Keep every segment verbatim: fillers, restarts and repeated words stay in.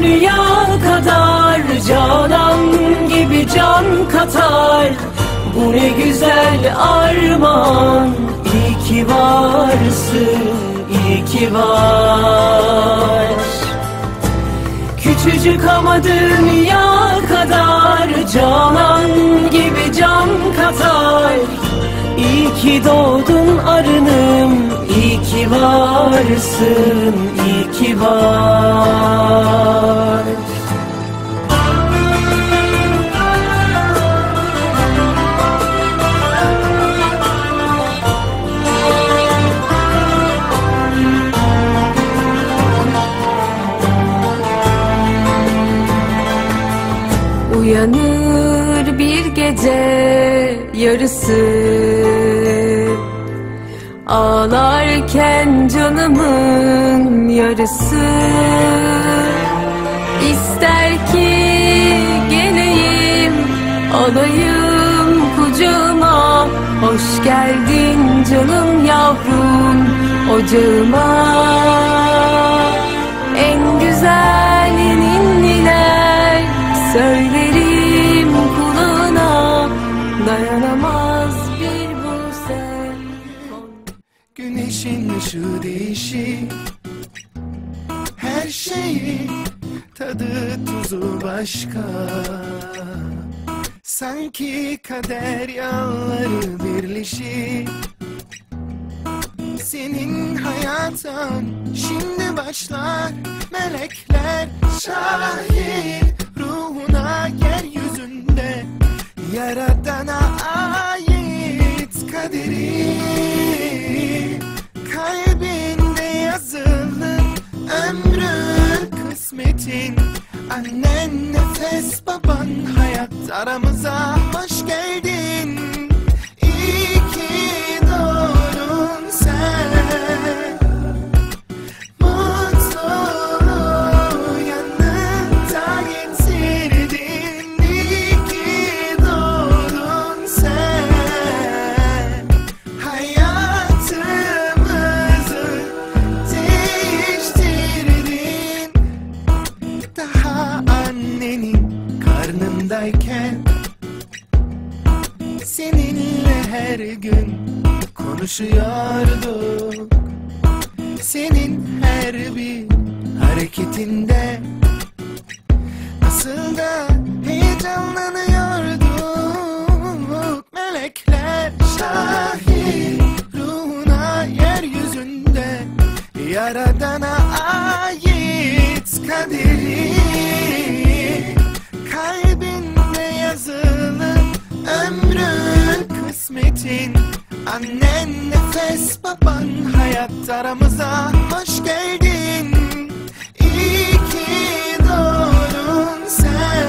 dünya kadar, canan gibi can katar. Bu ne güzel armağan, iyi ki varsın, iyi ki var. Küçücük ama dünya kadar, canan gibi can katar. İyi ki doğdun arınım, iyi ki varsın, iyi ki var. Uyanır bir gece yarısı, ağlarken canımın yarısı. İster ki geleyim, alayım kucağıma. Hoş geldin canım yavrum ocağıma. En güzel ninniler söylerim kulağına, dayanamaz bir bu sen. Güneşin ışığı değişik, her şeyi tadı tuzu başka. Sanki kader yolları birleşik. Senin hayatın şimdi başlar, melekler şahit. Ruhuna yeryüzünde Yaradan'a ait kaderi. Kalbinde yazılı ömrün, kısmetin. Annen nefes, baban hayat, aramıza hoş geldin. İyi ki doğdun sen. Mutluluğu yanında getirdin. İyi ki doğdun sen. Hayatımızı değiştirdin. Daha annenin karnındayken seninle her gün konuşuyorduk. Senin her bir hareketinde nasıl da heyecanlanıyorduk. Melekler şahit, ruhuna yeryüzünde Yaradan'a ait kaderi. Kalbinde yazılı ömrün, kısmetin. Annen nefes, baban hayat, aramıza hoş geldin. İyi ki doğdun sen.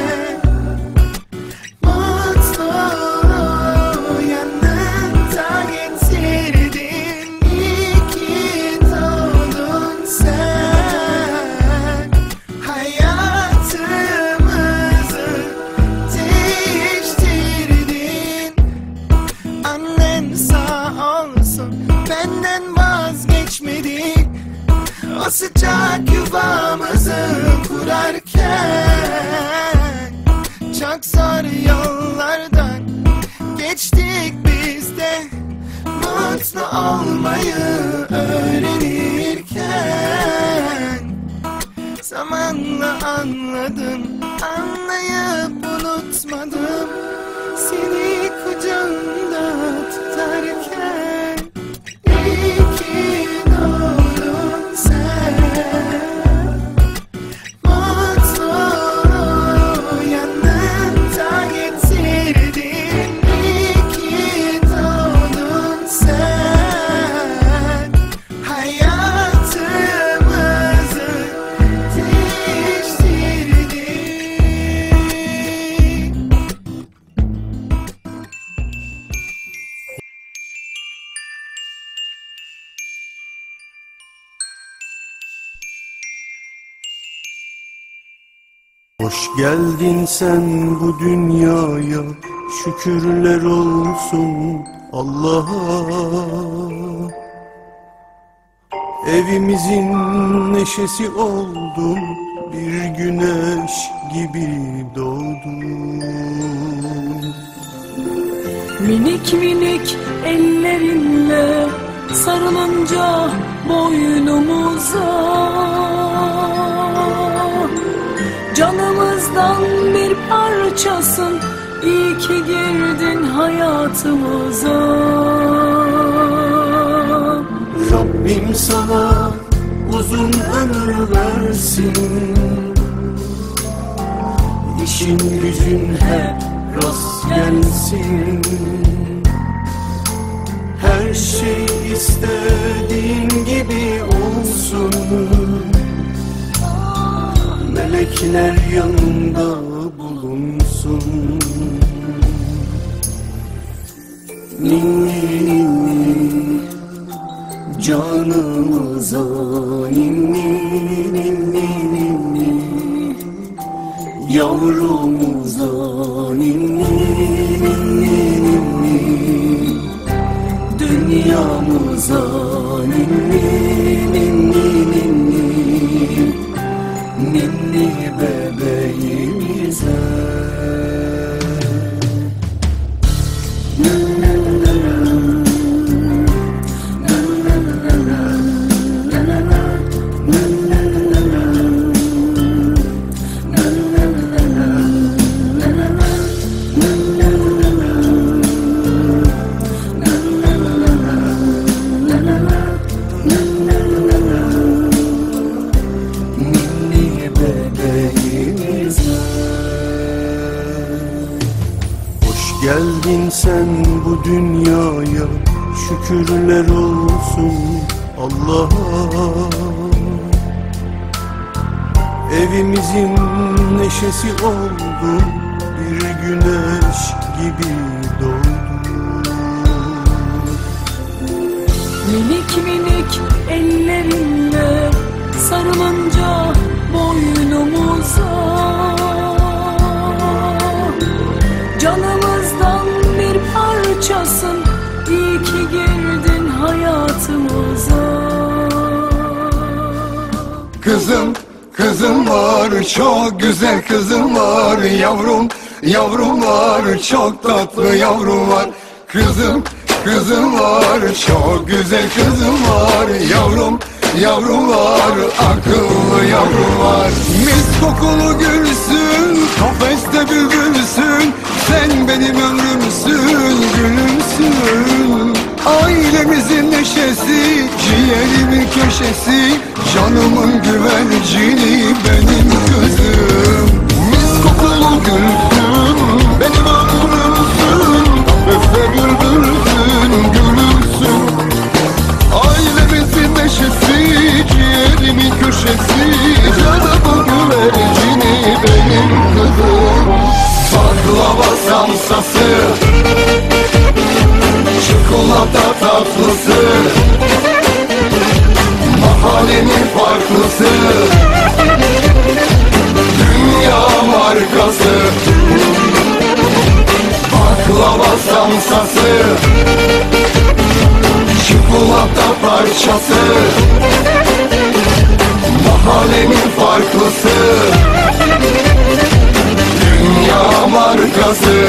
Mutluluğu yanında getirdin. İyi ki doğdun sen. Hayatımızı değiştirdin. Annen sağ olsun, benden vazgeçmedi. O sıcak yuvamızı kurarken çok zor yollardan geçtik biz de. Mutlu olmayı öğrenirken zamanla anladım, anlayıp unutmadım. Seni kucağımda tutarken iyi ki doğdun sen. Mutluluğu yanında getirdin. İyi ki doğdun sen. Hayatımızı değiştirdin. Hoş geldin sen bu dünyaya, şükürler olsun Allah'a. Evimizin neşesi oldun, bir güneş gibi doğdun. Minik minik ellerinle sarılınca boynumuza, canımızdan bir parçasın, iyi ki girdin hayatımıza. Rabbim sana uzun ömür versin, İşin gücün hep rast gelsin. Her şey istediğin gibi olsun, melekler yanında bulunsun. Ninni ninni canımıza, ninni ninni ninni yavrumuza, ninni ninni ninni dünyamıza, ninni ninni ninni ninni bebeğimize. Hoş geldin sen bu dünyaya, şükürler olsun Allah'a. Evimizin neşesi oldun, bir güneş gibi doğdun. Minik minik ellerinle sarılınca boynumuza, canımızdan bir parçasın, iyi ki girdin hayatımıza. Kızım, kızım var, çok güzel kızım var. Yavrum, yavrum var, çok tatlı yavrum var. Kızım, kızım var, çok güzel kızım var. Yavrum, yavrum var, akıllı yavrum var. Mis kokulu gülsün, kafeste bülbülsün. Sen benim ömrümsün, gülümsün. Ailemizin neşesi, ciğerimin köşesi, canımın güvercini benim kızım. Mis kokulu gülsün, benim ömrümsün. Kafeste bülbülsün, gülümsün. Ailemizin neşesi, ciğerimin köşesi, canımın güvercini benim kızım. Baklava samsası, çikolata tatlısı, mahallenin farklısı, dünya markası. Baklava samsası, çikolata parçası, mahallenin farklısı, dünya markası.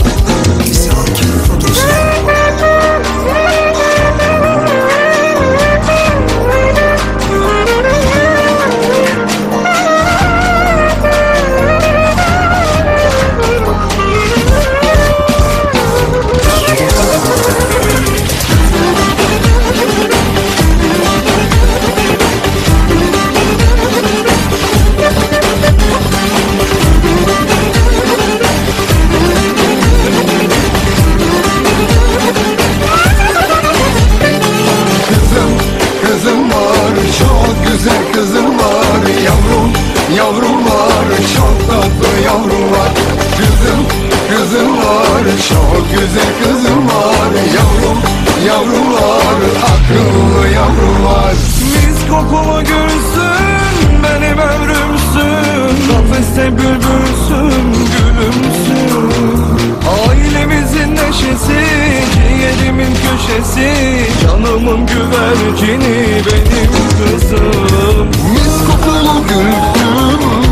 Yavrum var, çok tatlı yavrum var. Kızım, kızım var, çok güzel kızım var. Yavrum, yavrum var, akıllı yavrum var. Mis kokulu gülsün, benim ömrümsün. Kafeste bülbülsün, gülümsün. Ailemizin neşesi, ciğerimin köşesi, canımın güvercini benim kızım. Mis kokulu gülsün,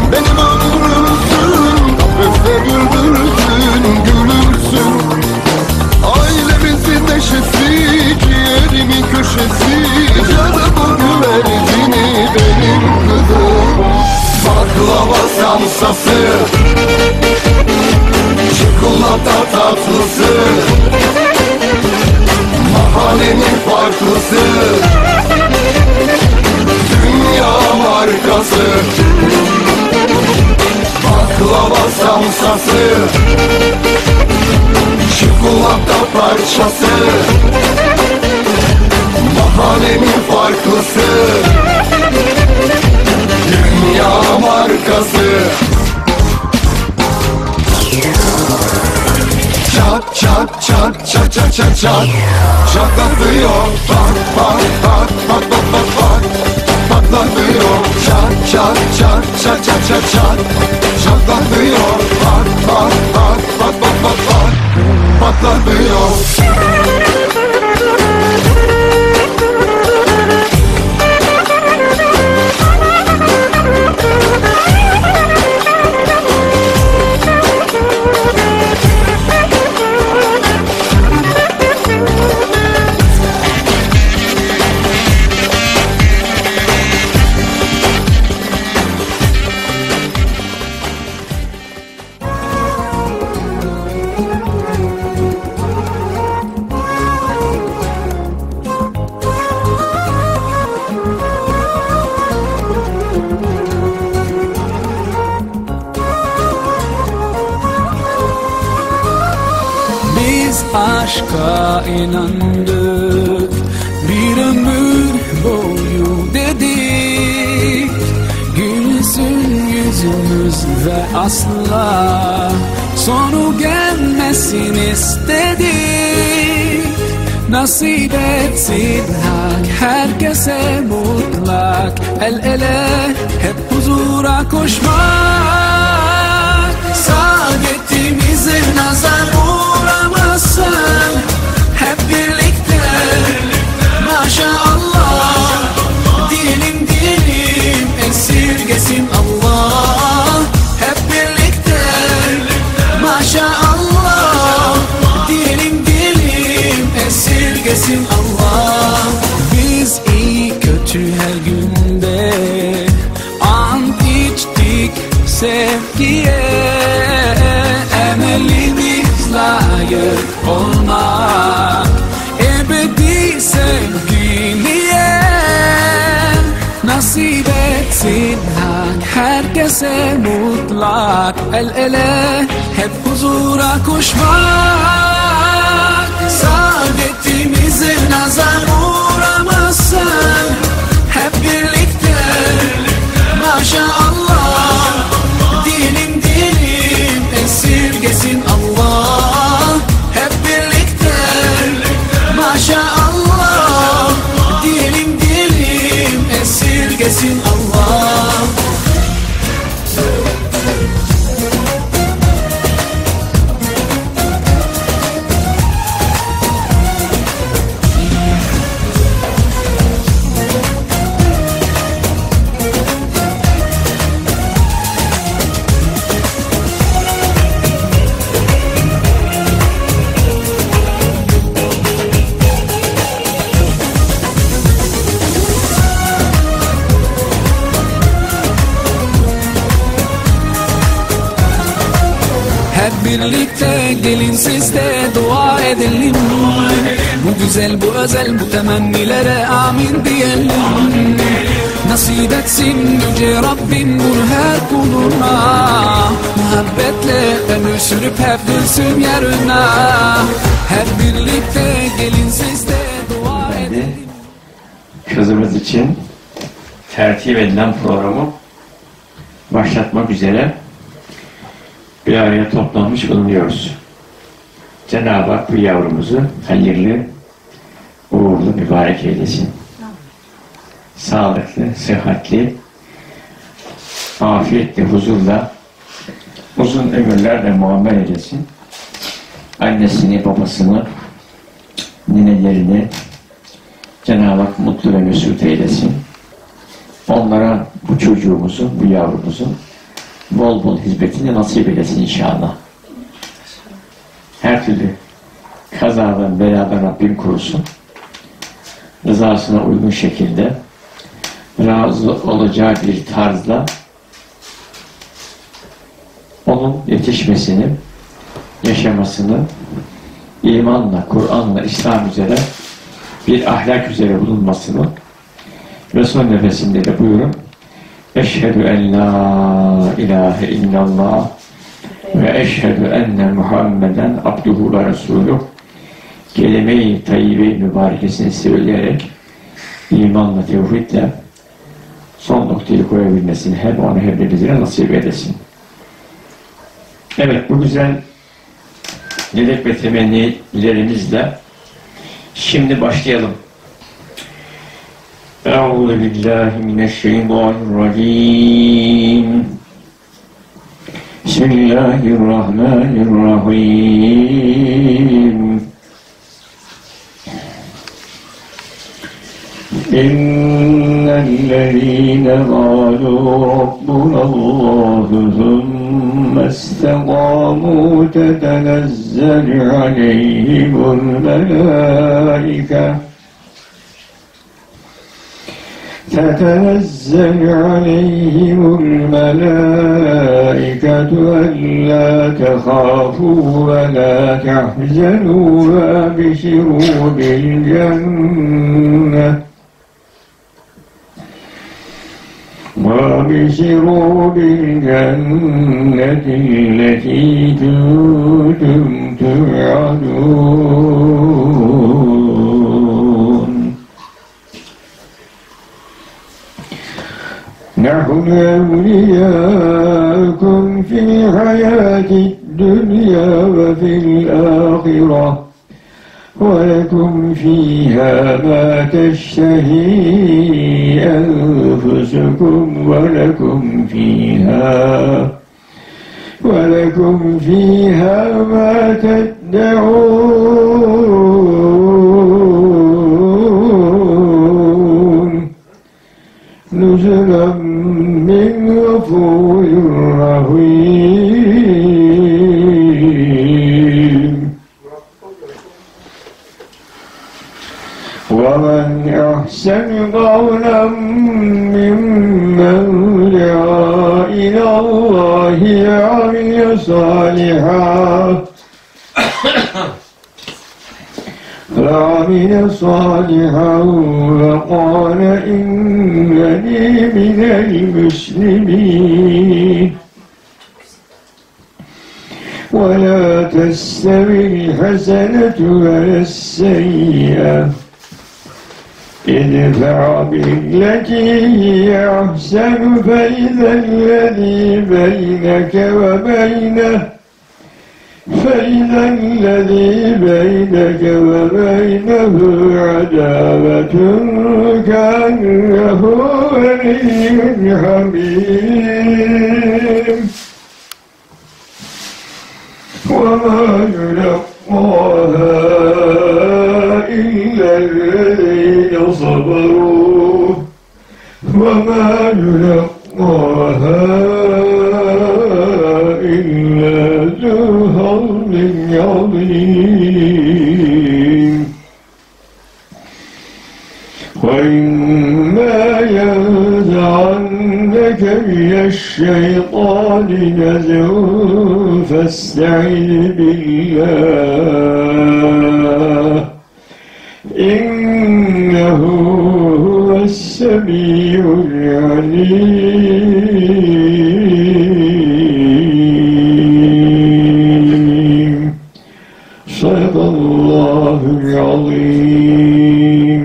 neşesi, canımın güvercini benim kızım. Baklava samsası, çikolata tatlısı, mahallenin farklısı, dünya markası. Baklava samsası, çikolata parçası, mahallenin farklısı, dünya markası. Çat çat çat çat çat çat çat çatlatıyor, pat pat pat pat pat pat pat patlatıyor. Çat çat çat çat çat çat çat çatlatıyor, pat pat pat pat pat pat pat patlatıyor. Aşka inandık, bir ömür boyu dedik. Gülsün yüzümüz ve asla sonu gelmesin istedik. Nasip etsin hak herkese mutlak, el ele hep huzura koşmak. Saadetimize nazar uğramasın, hep birlikte maşallah diyelim diyelim, esirgesin Allah. Hep birlikte maşallah diyelim diyelim, esirgesin Allah. Biz iyi kötü her günde ant içtik sevgiye, emelimiz layık olmak ebedi sevgiliye. Nasip etsin hak herkese mutlak, el ele hep huzura koşmak. Saadetimize nazar uğramasın, hep birlikte maşallah diyelim diyelim, esirgesin Allah. Hep birlikte maşallah diyelim diyelim, esirgesin Allah. Hep birlikte gelin siz de dua edelim. Bu güzel, bu özel, bu temennilere amin diyelim. Nasip etsin yüce Rabbim bunu her kuluna. Muhabbetle ömür sürüp hep gülsün yarına. Hep birlikte gelin siz de dua edelim. Kızımız için tertip edilen programı başlatmak üzere bir araya toplanmış bulunuyoruz. Cenab-ı Hak bu yavrumuzu hayırlı, uğurlu, mübarek eylesin. Sağlıklı, sıhhatli, afiyetli, huzurla, uzun ömürlerle muamele eylesin. Annesini, babasını, ninelerini Cenab-ı Hak mutlu ve mesut eylesin. Onlara bu çocuğumuzu, bu yavrumuzu bol bol hizmetini nasip eylesin inşallah. Her türlü kazadan, beladan Rabbim korusun. rızasına uygun şekilde razı olacağı bir tarzda onun yetişmesini, yaşamasını, imanla, Kur'an'la, İslam üzere bir ahlak üzere bulunmasını ve son nefesinde de buyurun: Eşhedü en la ilahe illallah ve eşhedü enne Muhammeden abduhu ve resuluh kelime-i tayyibe-i mübarekesini söyleyerek imanla, tevhidle son noktayı koyabilmesini hem onu hem de bizlere nasip edesin. Evet, bu güzel dilek ve temennilerimizle şimdi başlayalım. Euzu billahi mineşşeytanirracim. Bismillahirrahmanirrahim. İnnellezîne qâlû rabbunallâhu thumme istekâmû tetenezzel aleyhimul melâike تتنزل عليهم الملائكة ألا تخافوا ولا تحزنوا وأبشروا بالجنة وأبشروا بالجنة التي كنتم توعدون نحن أولياؤكم في الحياة الدنيا وفي الآخرة ولكم فيها ما تشتهي أنفسكم ولكم فيها ولكم فيها ما تدعون نزلا من غفور رحيم ومن أحسن قولا ممن دعا إلى الله وعمل صالحا فعمل صالحا وقال إنني من المسلمين ولا تستوي الحسنة ولا السيئة ادفع بالتي هي أحسن فإذا الذي بينك وبينه فإذا الذي بينك وبينه عداوة كأنه ولي حميم وما يلقاها إلا الذين صبروا وما يلقاها إلا ذو حظ عظيم وإما ينزعنك من الشيطان نزغ فاستعذ بالله إنه هو السميع العليم صدق الله العظيم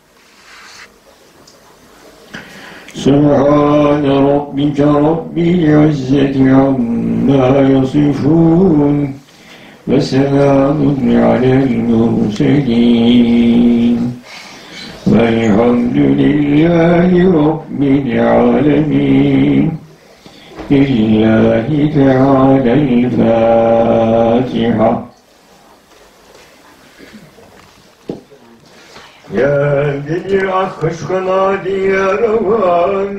سبحان ربك رب العزة عما يصفون وسلام على المرسلين والحمد لله رب العالمين لله تعالى الفاتحة. Geldi aşkına diyarvan,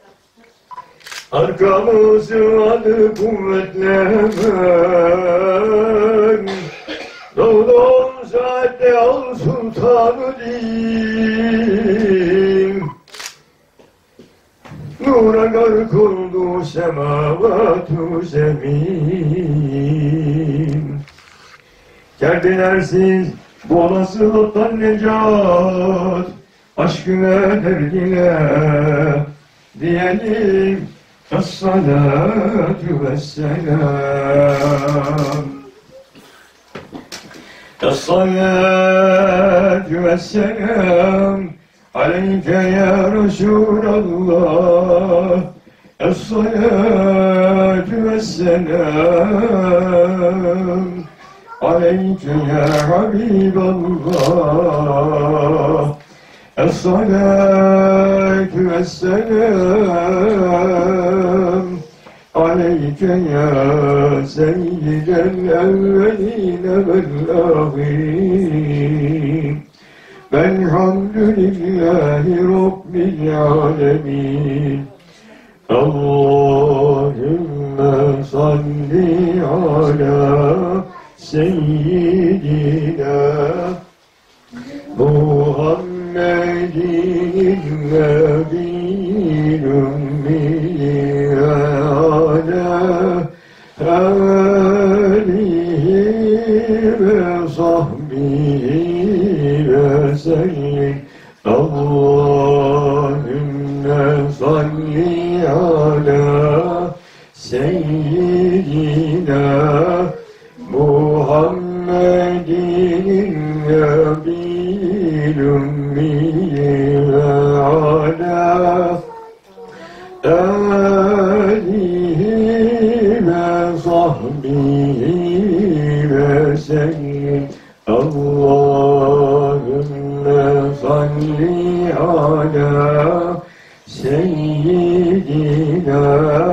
arkamızı adı kuvvetlemen, doğdum say Hikmette al sultanı din, nura gark oldu semavatu zemin. Kerdilersiz bu olasılıktan necat, aşkına derdine diyelim es-salatu vesselam. Es-salatu vesselam aleyke ya Resulallah. Es-salatu vesselam aleyke ya Habiballah. Es-salatu vesselam aleyke ya seyyidel evveline vel ahirin. Velhamdülillahi Rabbil alemin. Allahümme salli ala seyyidina Muhammedin nebiyyil ümmi ve ala alihi ve sahbihi ve sellim. Allahümme salli ala seyyidina Muhammedin nebiyyil ümmi ve ala alihi ve sahbihi ve sellim. Allahümme salli ala seyyidina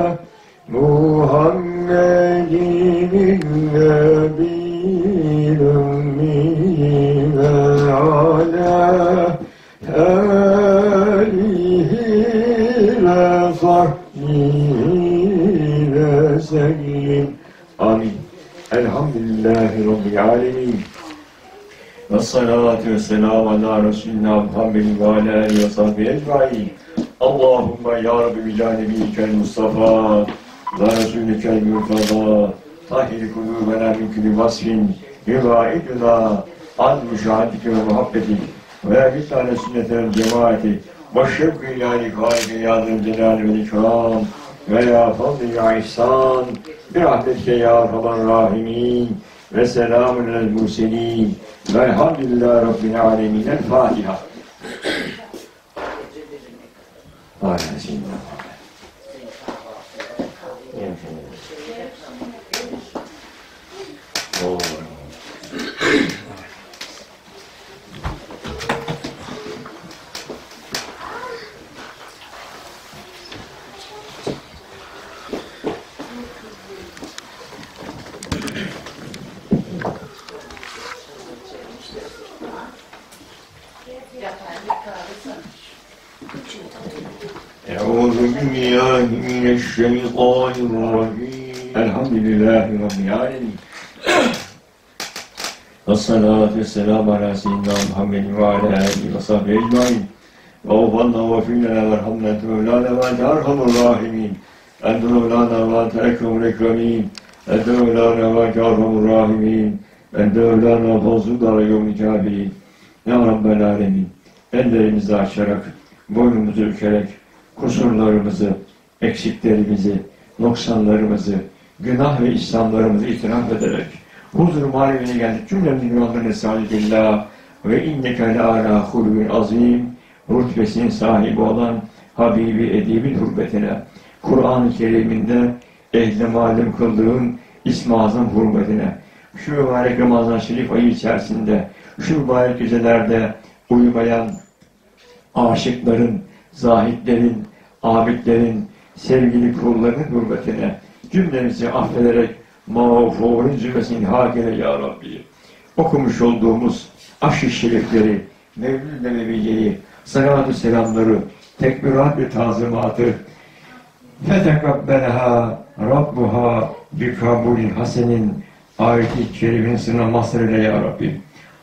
Muhammedin nebiyyil ümmi ve ala alihi ve sahbihi ve sellim. Amin. Elhamdülillahi Rabbil alemin. Ve salatu ve selamu ala Resulina Muhammedin ve ala alihi ve sahbihi ecmaîn. Allahümme ya Rabbi bi canibikel Mustafa ve Resulikel Murtada tahhir kulûbena min kulli vasfin yubaiduna an müşahadike ve muhabbetik ve bir tane sünnetel cemaati ve şevk-i ilahi hâlike yâzım celâli ve ikram ve ya fadli ya ihsan bir rahmetke ya Erhamer Rahimin ve selamun alel murselin velhamdülillahi Rabbil alemin. El Fatiha. Euzu billahi mineşşeytanirracim. Elhamdülillahi Rabbil alemin. Vessalatu vesselamu ala seyyidina Muhammedin ve ala alihi ve sahbihi ecmaîn. Ve ufalna ve fi'lena ve rahmna ente mevlana ve ente erhamur rahimin. Ente mevlana ve ente ekremul ekremin. Ente mevlana ve ente erhamur rahimin. Ente mevlana fazl-ı dâre yevmi câbîn. Ya Rabbel alemin. Ellerimizi açarak, boynumuzu bükerek, kusurlarımızı, eksiklerimizi, noksanlarımızı, günah ve ihsanlarımızı itiraf ederek huzur-u mahalline geldik. Cümlemizin yollarına sâlidillah ve inneke lâlâ hulûn azîm rütbesinin sahibi olan Habibi Edib'in hürmetine, Kur'an-ı Kerim'inde ehl-i malum kıldığın İsm-i Azam hürmetine, şu mübarek Ramazan Şerif ayı içerisinde, şu mübarek gecelerde uyumayan aşıkların, zahitlerin, abidlerin, sevgili kullarının hürmetine cümlemizi affederek mağfurun cümlesini hâkele ya Rabbi. Okumuş olduğumuz aşk-ı şerifleri, Mevlid-i Nebeviye'yi, salat-ı selamları, tekbirat ve tazimatı fetekabbenha Rabbuha bi kabulin hasenin ayet-i kerimin sına mazhar eyle ya Rabbi.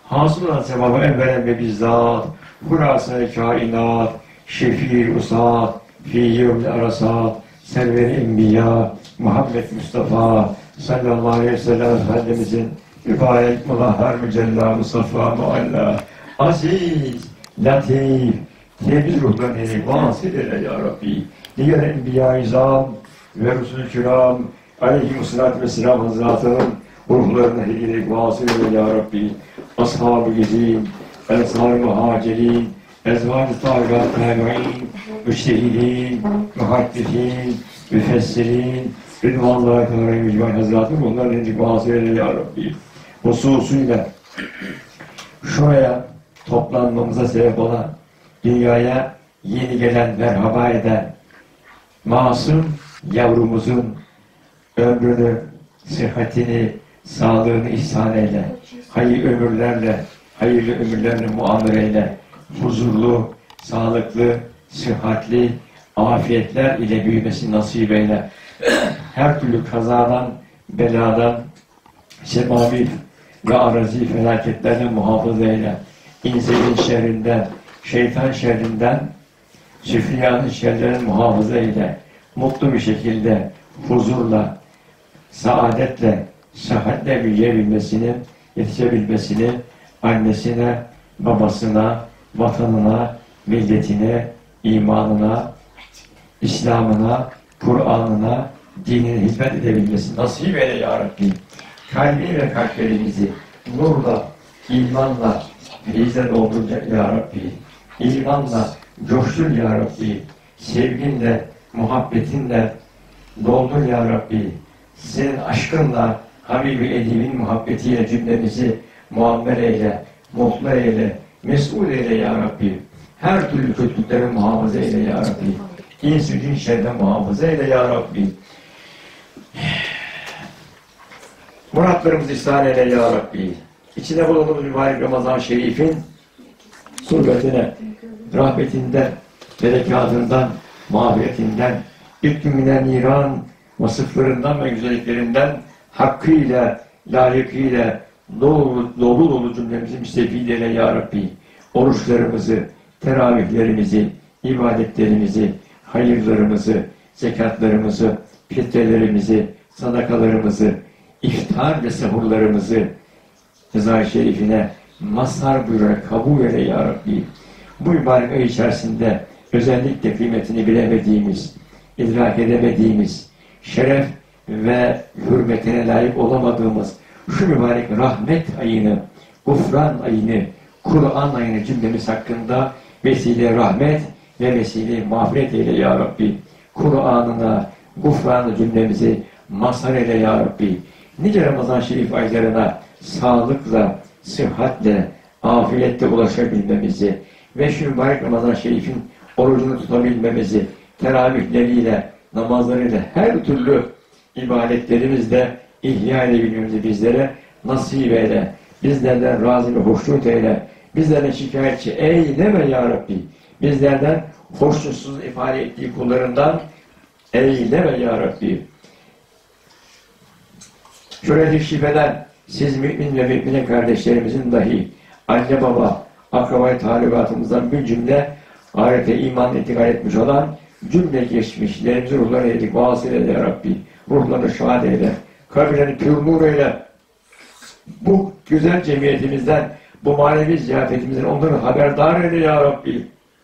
hasıl olan sevabı evvelen ve bizzat, hulâsâ-i kainat, şefîr usât, fî yevmil arasat, server-i enbiya, Muhammed Mustafa sallallahu aleyhi ve sellem Efendimizin mübarek muzahhar mücella Mustafa mualla, aziz, latif, temiz ruhlarını vasıl eyle ya Rabbi. Diğer enbiya-i izam ve Resul-i Kiram aleyhimussalatu vesselam hazretlerinin ruhlarına hediyelik vasıl eyle ya Rabbi. Ashab-ı gezin, ensar-ı muhacirin, ezvar-ı tahirat tabi'in, müştehidin, muhaddifin, müfessirin, Rıdvanlığa kadar mücvan hazretleri onların hediyelik vasıl eyle ya Rabbi. Hususuyla şuraya toplanmamıza sebep olan, dünyaya yeni gelen, merhaba eden masum yavrumuzun ömrünü, sıhhatini, sağlığını ihsan eyle. Hayır ömürlerle, hayırlı ömürlerle muamele eyle. Huzurlu, sağlıklı, sıhhatli, afiyetler ile büyümesi nasip eyle. Her türlü kazadan, beladan, semavi ve arazi felaketlerden muhafaza eyle. İnsanın şerrinden, şeytan şerrinden, süfriyanın şerrinden muhafaza eyle. Mutlu bir şekilde, huzurla, saadetle, sıhhatle büyüyebilmesini, yetişebilmesini annesine, babasına, vatanına, milletine, imanına, İslam'ına, Kur'an'ına, dinine hizmet edebilmesi nasip eyle ya Rabbi. Kalbi ve kalplerimizi nurla, imanla, feyizle dolduracak ya Rabbi. İmanla coştur ya Rabbi. Sevginle, muhabbetinle doldur ya Rabbi. Senin aşkınla, Habibi Edib'in muhabbetiyle cümlemizi muamele eyle, mutlu eyle, mesul eyle ya Rabbi. Her türlü kötülükleri muhafaza eyle ya Rabbi. İns-i cin şerden muhafaza eyle ya Rabbi. Muratlarımızı ihsan eyle ya Rabbi. İçine bulunduğumuz mübarek Ramazan-ı Şerif'in suretine, rahmetinden, berekatından, mağfiretinden, hükmünden, niran, vasıflarından ve güzelliklerinden hakkıyla, layıkıyla dolu dolu, dolu cümlemizi müstefid eyle ya Rabbi. Oruçlarımızı, teravihlerimizi, ibadetlerimizi, hayırlarımızı, zekatlarımızı, fitrelerimizi, sadakalarımızı, iftar ve sahurlarımızı Rıza-i Şerifine mazhar buyurarak kabul eyle ya Rabbi. Bu mübarek ay içerisinde özellikle kıymetini bilemediğimiz, idrak edemediğimiz, şeref ve hürmetine layık olamadığımız şu mübarek rahmet ayını, gufran ayını, Kur'an ayını cümlemiz hakkında vesile rahmet ve vesile mağfiret eyle ya Rabbi. Kur'an'ına, gufranı cümlemizi mazhar eyle ya Rabbi. Nice Ramazan-ı Şerif aylarına sağlıkla, sıhhatle, afiyetle ulaşabilmemizi ve şu mübarek Ramazan-ı Şerif'in orucunu tutabilmemizi, teravihleriyle, namazlarıyla, her türlü ibadetlerimizle ihya edebilmemizi bizlere nasip eyle. Bizlerden razı ve hoşnut eyle. Bizlerden şikayetçi eyleme ya Rabbi. Bizlerden hoşnutsuz ifade ettiği kullarından eyleme ya Rabbi. Şöyle şifeden siz mümin ve mümine kardeşlerimizin dahi anne baba, akrabayı talukatımızdan bir cümle ahirete iman itikad etmiş olan cümle geçmişlerimizi ruhlarına edik vasıl eyle ya Rabbi. Ruhlarını şahit eyle. Kabirlerini pür nur eyle. Bu güzel cemiyetimizden, bu manevi ziyafetimizden onları haberdar eyle ya Rabbi.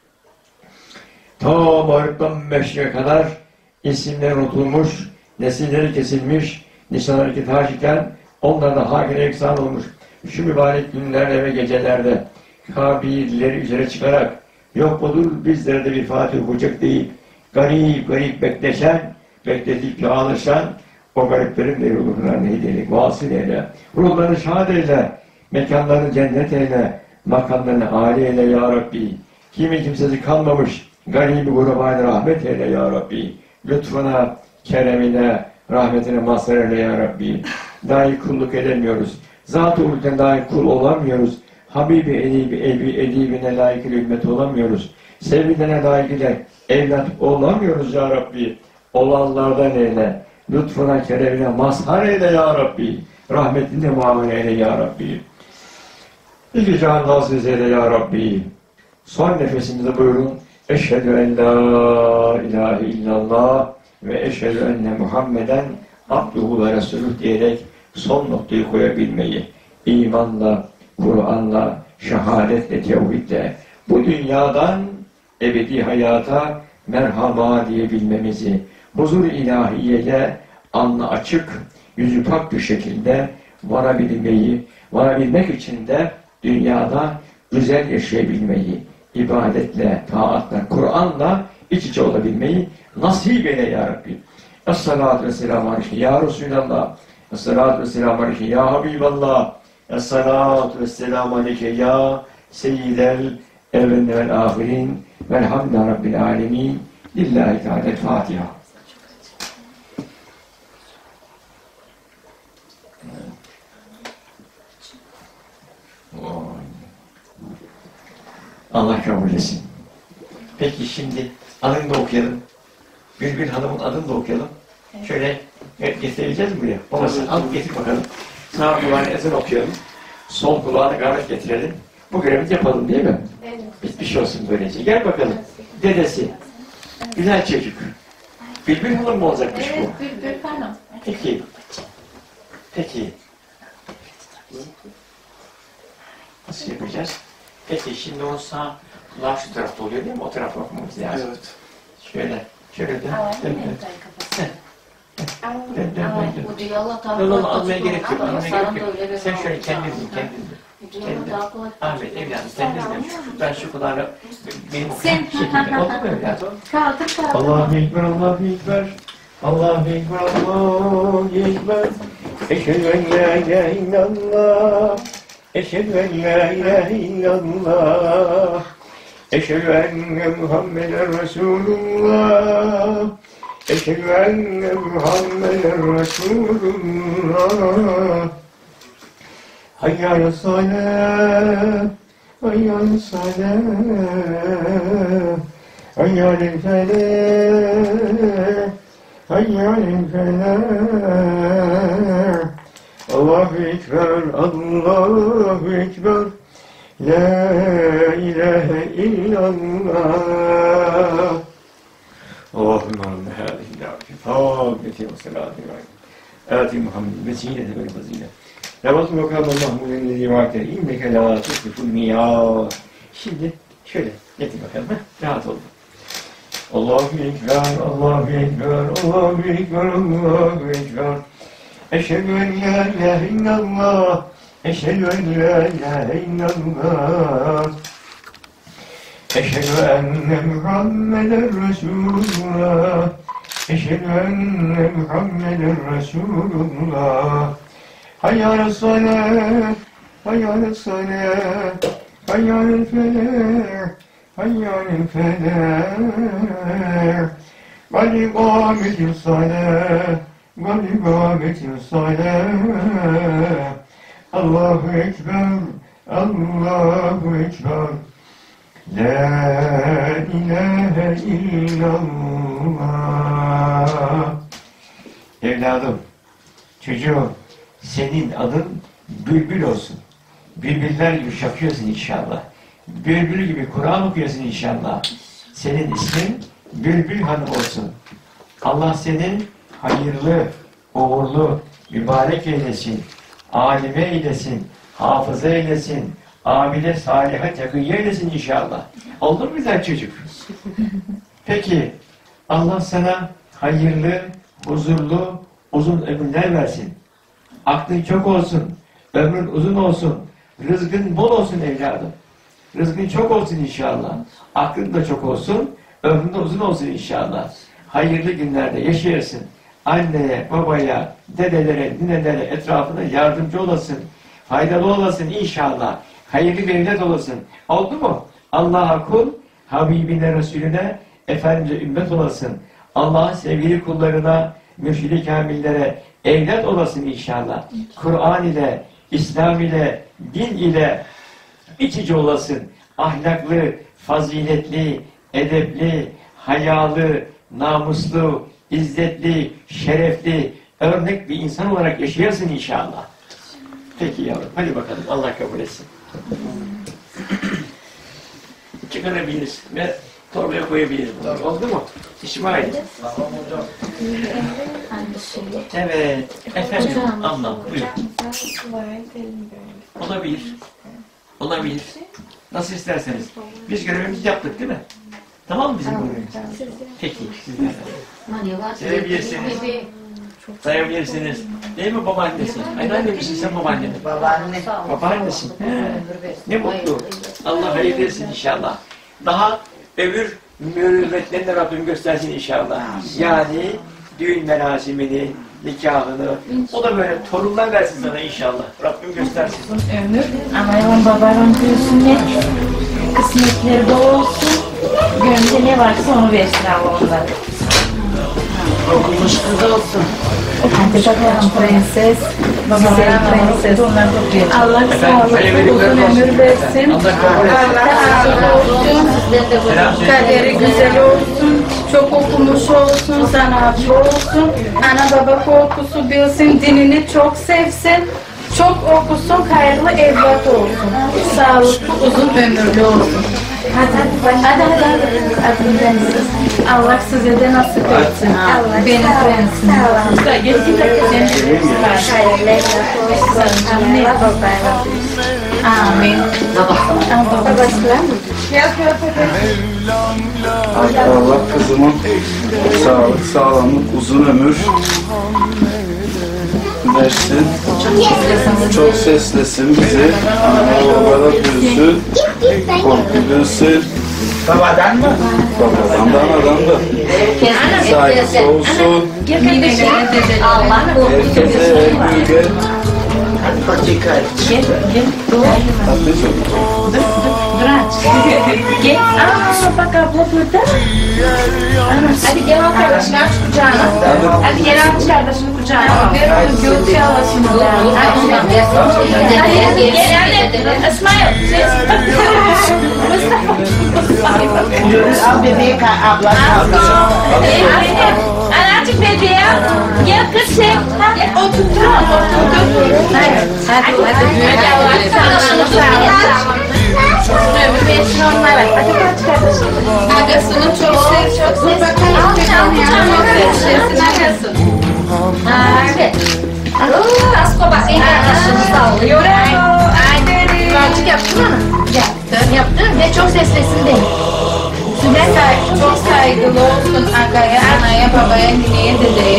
Ta mağripten meşriğe kadar isimler unutulmuş, nesilleri kesilmiş, nişanları kitaş iken onlardan hakine eksan olmuş. Şu mübarek günlerde ve gecelerde kabirleri üzere çıkarak yok olur bizlere de bir Fatih Hoca deyip garip garip bekleşen, bekletip ağlaşan o gariplerin de ruhlarını hediyelik vasıl eyle. Ruhlarını şad eyle, mekanlarını cennet eyle, makamlarını âli eyle ya Rabbi. Kimi kimsesi kalmamış, garibi gurabayla rahmet eyle ya Rabbi. Lütfuna, keremine, rahmetine mazhar eyle ya Rabbi. Dahi kulluk edemiyoruz. Zat-ı ulukten dahi kul olamıyoruz. Habibi edibi, ebi, edibine layık ümmet olamıyoruz. Sevgilerine layık evlat olamıyoruz ya Rabbi. Olanlardan eyle. Lütfuna, keremine mazhar eyle ya Rabbi. Rahmetinde muamele eyle ya Rabbi. İki can nasıl eyle ya Rabbi. Son nefesimizde buyurun. Eşhedü en la ilahe illallah ve eşhedü enne Muhammeden abduhu ve resuluh diyerek son noktayı koyabilmeyi, imanla, Kur'an'la, şehadetle, tevhidle, bu dünyadan ebedi hayata merhaba diyebilmemizi, huzur-u ilahiyeye alnı açık, yüzü pak bir şekilde varabilmeyi, varabilmek için de dünyada güzel yaşayabilmeyi, ibadetle, taatla, Kur'an'la iç içe olabilmeyi nasip eyle ya Rabbi. Es-salatu ve-selamu aleyke ya Resulallah. Es-salatu ve-selamu aleyke ya Habiballah. Es-salatu ve-selamu aleyke ya Seyyidel evvelin vel ahirin. Velhamdülillahi Rabbil alemin. Lillahi Teala-Fatiha. Allah kabul etsin. Peki şimdi adını da okuyalım. Bülbül Hanım'ın adını da okuyalım. Evet. Şöyle getireceğiz mi buraya? Babası al getir bakalım. Sağ kulağını ezan okuyalım. Sol kulağını gayret getirelim. Bu görevi yapalım değil mi? Evet. Bitmiş olsun böylece. Gel bakalım. Dedesi. Evet. Güzel çocuk. Bülbül Hanım mı olacakmış evet, bu? Evet, Bülbül Hanım. Peki. Peki. Nasıl yapacağız? Peki şimdi onun sağ kulağı şu tarafta oluyor değil mi? O tarafa bakmamız lazım. Evet. Şöyle, şöyle dön. Dön, dön. Dön, dön, dön. Yok, yok, almaya gerek yok, almaya gerek yok. Sen şöyle kendin dur, kendin dur. Kendin. Ahmet, evladım, kendin dur. Ben şu kulağına, benim okuyayım bir şekilde. Oldu mu evladım? Kaldık, kaldık. Allahu Ekber, Allahu Ekber. Allahu Ekber, Allahu Ekber. Eşhedü en la ilahe illallah. Eşhedü en la ilahe illallah. Eşhedü enne Muhammeden Resulullah. Eşhedü enne Muhammeden Resulullah. Hayyâle salâh. Hayyâle salâh. Hayyâle felah. Hayyâle felah. Allahu Ekber, Allahu Ekber. La ilahe illallah. Allahümme amme hâzihi l'âfiyet. Fâbiyeti ve selâdî Âti Muhammed vesilete vel fazîle. Ravazı ve kâme mahmûlen lezî vâkter. İnneke lâ tusliful miyâd. Şimdi şöyle getir bakalım. Heh, rahat oldu. Allahu Ekber, Allahu Ekber, Allahu Ekber, Allahu Ekber. Eşhedü en la ilahe illallah. Eşhedü en la ilahe illallah. Eşhedü enne Muhammeden Resulullah. Eşhedü enne Muhammeden Resulullah. Hayyâle salâh. Hayyâle salâh. Hayyâle felah. Hayyâle felah. Ve ikâmetin salâh. Ve ikâmetin salâh. Allahu Ekber, Allahu Ekber. La ilahe illallah. Evladım, çocuğum, senin adın Bülbül olsun. Bülbüller gibi şakıyorsun inşallah. Bülbül gibi Kur'an okuyorsun inşallah. Senin ismin Bülbül Hanım olsun. Allah senin hayırlı, uğurlu, mübarek eylesin. Alime eylesin, hafıza eylesin, amile, salihe, takıyye eylesin inşallah. Oldu mu güzel çocuk? Peki, Allah sana hayırlı, huzurlu, uzun ömürler versin. Aklın çok olsun, ömrün uzun olsun, rızkın bol olsun evladım. Rızkın çok olsun inşallah. Aklın da çok olsun, ömrün de uzun olsun inşallah. Hayırlı günlerde yaşayasın. Anneye, babaya, dedelere, ninelere, etrafına yardımcı olasın. Faydalı olasın inşallah. Hayırlı bir evlat olasın. Oldu mu? Allah'a kul, Habibine, Resulüne, Efendimiz'e ümmet olasın. Allah'ın sevgili kullarına, mürşid-i kamillere evlat olasın inşallah. Kur'an ile, İslam ile, din ile iç içe olasın. Ahlaklı, faziletli, edepli, hayalı, namuslu, izzetli, şerefli, örnek bir insan olarak yaşayasın inşallah. Peki yavrum, hadi bakalım. Allah kabul etsin. Çıkarabiliriz ve torbaya koyabiliriz. Oldu mu? İsmail. Evet. Efendim. Anlam. Buyur. Olabilir. Olabilir. Nasıl isterseniz. Biz görevimizi yaptık değil mi? Tamam mı bizim görevimiz? Peki. Sizler. Sevebilirsiniz. Sayabilirsiniz. Değil mi babaannesi? Anneanne misin sen babaanne? Babaanne. Babaannesin. Ne mutlu. Allah hayır versin inşallah. Daha öbür mürüvvetlerini de Rabbim göstersin inşallah. Yani düğün merasimini, nikahını, o da böyle torunlar versin sana inşallah. Rabbim göstersin. Ömür, anayla babanın büyüsünler, kısmetleri bol olsun, gönlünde ne varsa onu versin Allah onlara. Okumuş kız olsun. Hadi bakalım prenses, babalar prenses, onlar okuyor. Allah sağlıklı uzun ömür versin, Allah razı olsun, kaderi güzel olsun, çok okumuş olsun, sanatçı olsun, ana baba korkusu bilsin, dinini çok sevsin, çok okusun, hayırlı evlat olsun, sağlıklı uzun ömürlü olsun. Hadi hadi hadi hadi prenses. Allah size de nasip etsin. Allah benim prensim. Allah. Geçti de amin. Allah kızımın sağlık, sağlamlık, uzun ömür versin. Çok seslesin bizi. Ana babada büyüsün. Korkuluyorsun. Babadan mı? Babadan da anadan da. Saygısı olsun. Allah Herkese el büyüge. Patika. Gel, gel. Hadi çok. Dur aç. Gel. Aa bak abla burada. Hadi gel al kardeşini aç kucağına. Hadi gel aç kardeşini kucağına. Ver onu göğüs yalasını. Hadi gel anne. İsmail. Mustafa. Al bebeği abla. Anacık bebeğe. Gel kız sen. Otur. Otur. Hadi. Hadi. Hadi Allah kardeşini sağlasın. Ömür versin onlara. Hadi kaç kardeşim. Agasını çok sev, çok sev. Bakalım bakalım ya. Çok sevsin agasını. Hadi. Asko bak en kardeşini sallıyor. Haydi. Birazcık yaptın mı? Yaptım. Yaptın ve çok seslesin değil. Size say çok saygılı olsun agaya, anaya, babaya, nineye, dedeye.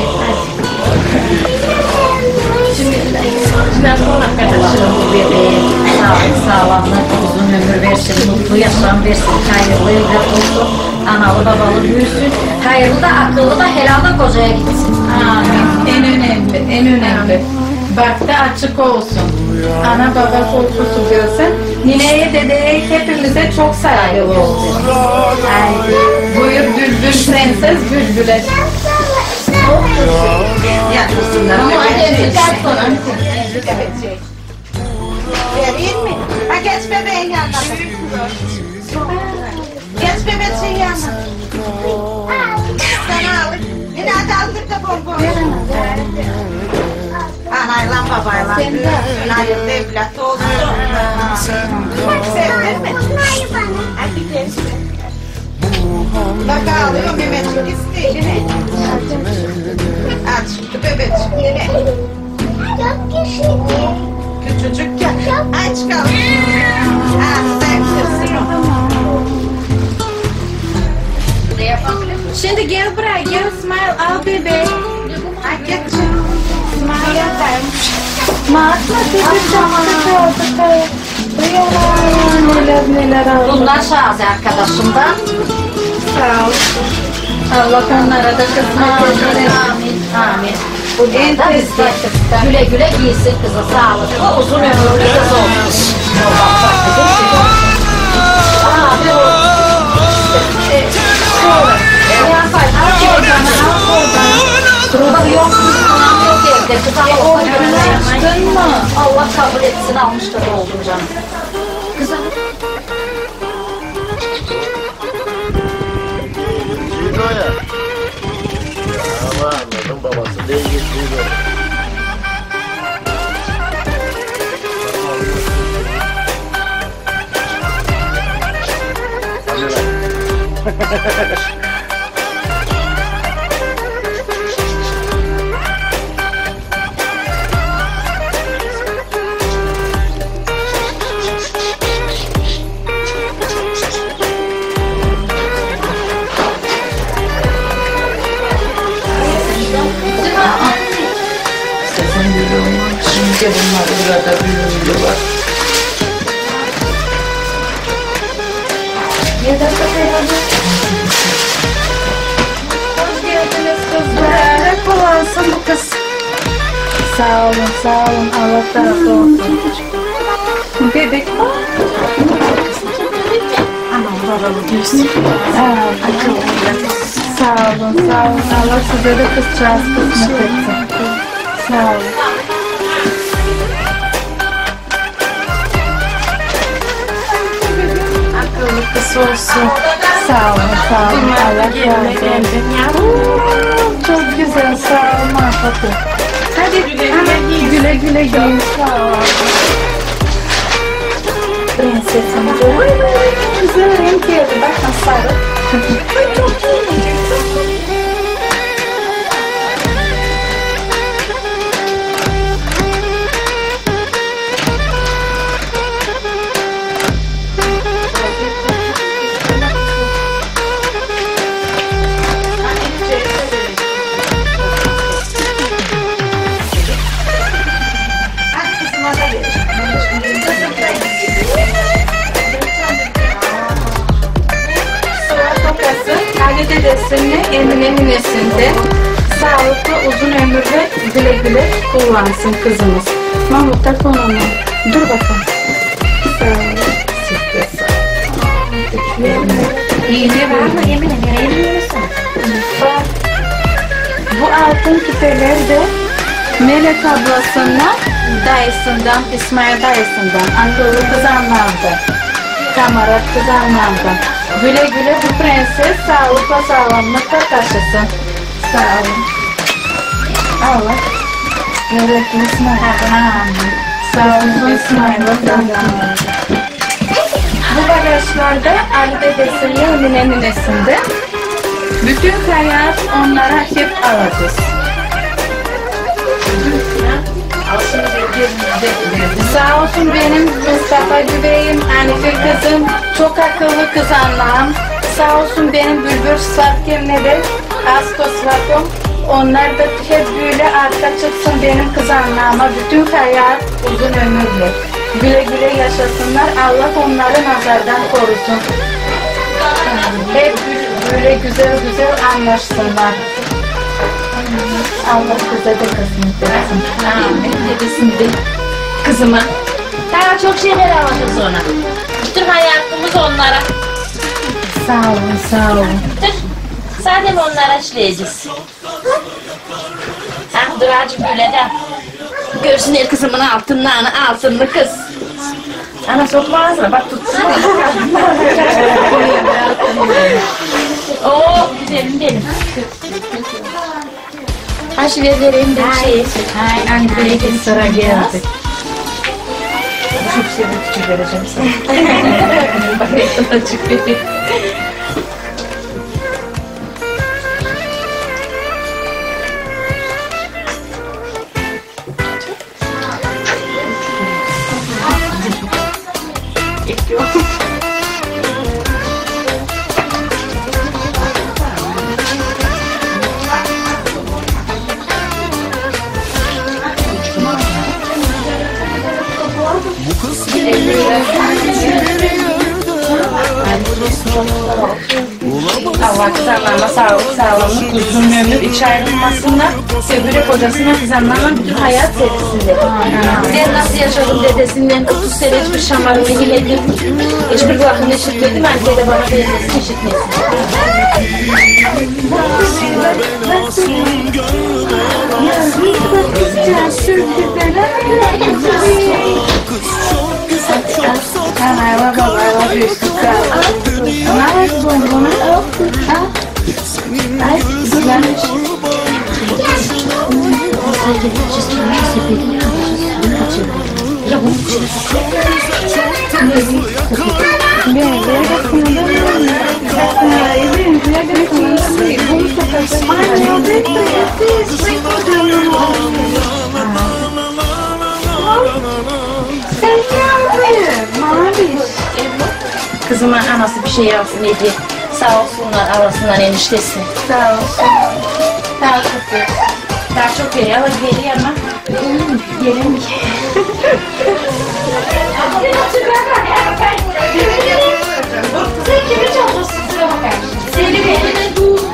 Şimdi Şimdi sonra arkadaşlarım bu bebeğe sağlık, sağlamlık, uzun ömür versin, mutlu yaşam versin, hayırlı evlat olsun, analı babalı büyüsün, hayırlı da akıllı da helal kocaya gitsin. Amin. En önemli, en önemli. Baktı açık olsun. Ana baba korkusu görsün. Nineye, dedeye, hepimize çok saygılı olsun. Ay, buyur bülbül prenses bülbüle. Yapmışsınlar. Ama anne çıkar sonra. Vereyim mi? Ha geç bebeğin yanına. Geç bebeğin yanına. Sana alır. Yine hadi aldır da bonbon. Anayla babayla büyüsün, hayırlı evlat olsun. Bak sevdin mi? Hadi geç. Bak ağlıyor Mehmetçik isteği. Aç şimdi bebeciğim yine. Çok küçük. Küçücük ya. Aç kal. Ah sen kızsın o. Şimdi gel buraya, gel İsmail, al bebeği. Ay geç. İsmail yapar. Matma dedi tamam. Neler neler aldı. Bunlar Şazi arkadaşımdan. Sağ ol. Allah onlara da kısmet eder. Amin. Amin. Bunlar da bizde güle güle giysin kızı, sağlıklı, uzun ömürlü kız olsun. Abi o. Sonra. Yapar. Al oradan, al oradan. Kurban yok mu? Anam yok evde. Kız al olsa Açtın mı? Allah kabul etsin, almıştır oldum canım. Kızım. Cido'ya. Ama anladım babası. Değil Cido. Şimdi bunlar burada büyüyorlar. Hoş geldiniz kızlar. Hep olansın bu kız. Sağ olun, sağ olun. Allah tarafı olsun. Bebek mi? Aman babalı diyorsun. Sağ olun, sağ olun. Allah size de kızcağız kısmet etsin. Sağ olun. Akıllı kız olsun. Sağ olun, sağ olun. Allah razı olsun. Çok güzel, sağ olun. Mahfatı. Hadi güle güle, güle güle giyin. Sağ olun. Prensesimiz. Oy, güzel renk geldi. Bak nasıl sarı. Çok iyi. Dedesini Emine ninesinde sağlıklı uzun ömür ve güle güle kullansın kızımız. Mahmut da konumu. Dur bakalım. Sağ olun. Siz de sağ olun. İğne var mı Emine? Nereye gidiyorsun? Bak. Bu altın küpeler de Melek ablasından, dayısından, İsmail dayısından, akıllı kız anlamda, kamarat kız anlamda. Güle güle bu prenses sağlıkla sağlamlıkla taşısın. Sağ olun. Allah. Öğretmen İsmail'e. Sağ olun İsmail'e. Bu bagajlarda Ali dedesinin Emine ninesinde. Bütün hayat onlara hep alacağız. Sağ olsun benim Mustafa Gübey'im, Hanife kızım, çok akıllı kız Allah'ım. Sağ olsun benim Bülbül Sarkem'le de Askoslatım. Onlar da hep böyle arka çıksın benim kız Allah'ıma. Bütün hayat uzun ömürlü. Güle güle yaşasınlar. Allah onları nazardan korusun. Hep böyle güzel güzel anlaşsınlar. Allah kıza da kısmet etsin. Amin. Dedesin de kızıma. Daha çok şeyler alacağız sonra. Bütün hayatımız onlara. Sağ olun, sağ olun. Dur. Zaten onlara işleyeceğiz. Ha, dur acı böyle de. Görsünler kızımın altınlarını, altınlı kız. Ana sokma ağzına, bak tutsun. Oo, güzelim benim. Aşı vereyim de bir şey. Ay, Ankara'ya git sıra geldi. Küçük şey de küçük vereceğim sana. Bakayım küçük vereyim. Allah kızarlarla sağlık, sağlamlık, uzun ömür, hiç ayrılmasınlar. Öbürü kocasına kızarlarla bütün hayat serisinde. Ben nasıl yaşadım dedesinden otuz sene hiçbir şamarını yemedim. Hiçbir bakın eşitmedim. Anne de bana benzesin eşitmesin. Ana baba baba büyüsün kal. Ana var bu bunu. Ay güzel. Ben de kızıma anası bir şey alsın dedi. Sağ olsunlar arasından eniştesi. Sağ olsun. Daha çok veriyor. Daha çok veriyor ama veriyor ama gelin. Sen kimi çalışırsın? Seni benim.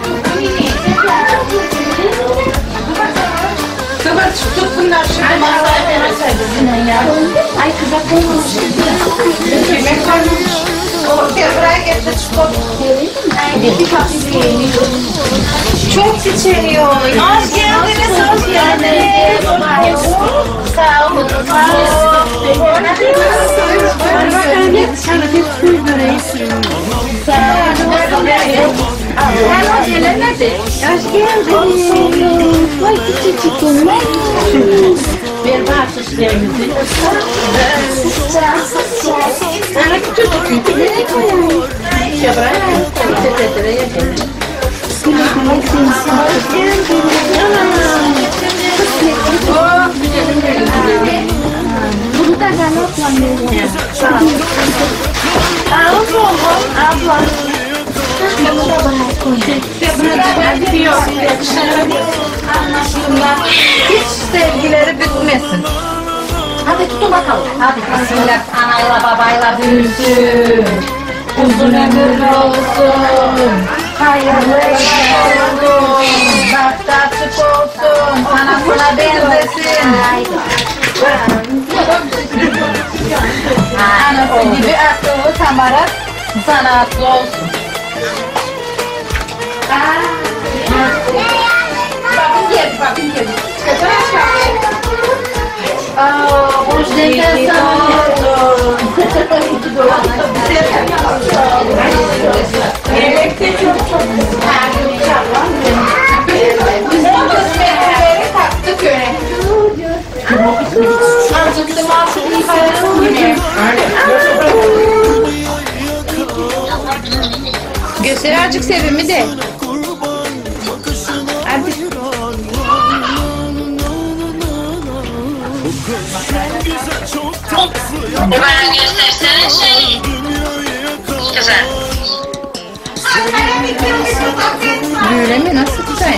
Kıvır tut bunlar şimdi masaya masaydı ya. Ay kız akıllı. Yemek varmış. O buraya getir çıkart. Bir kapı çok çiçeğiyor. Hoş geldiniz, hoş geldiniz. Sağ olun. Sağ olun. Hoş geldiniz. Vay küçücüküm. Ver bana süslerimizi. Ana küçücüküm. Nereye koyalım? Şabra. Tetetere yapalım. Bunu da galoplanıyor. Abla, abla. Bunu da bana koy. Bunu da bana diyor. Anlaşılma. Hiç sevgileri bitmesin. Hadi tutun bakalım. Hadi bismillah. Anayla babayla büyüsün. Uzun ömürlü olsun. Hayırlı olsun. Bahtı açık olsun. Anasına benzesin. Anası gibi akıllı tamarat sanatlı olsun. Bakın geldi, bakın geldi. Çıkacak aşağı. Aaa, hoş geldin sanatlı. Yemekte çok çok taktık öyle. Azıcık masum yıkayalım yine. Göster azıcık sevimi de. Hadi. Bana göstersene şeyi. Güzel. Böyle mi? Nasıl güzel?